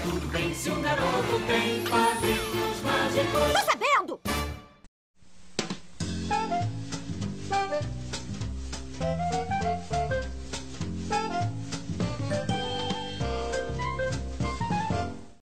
tudo bem se um garoto tem padrinhos mágicos.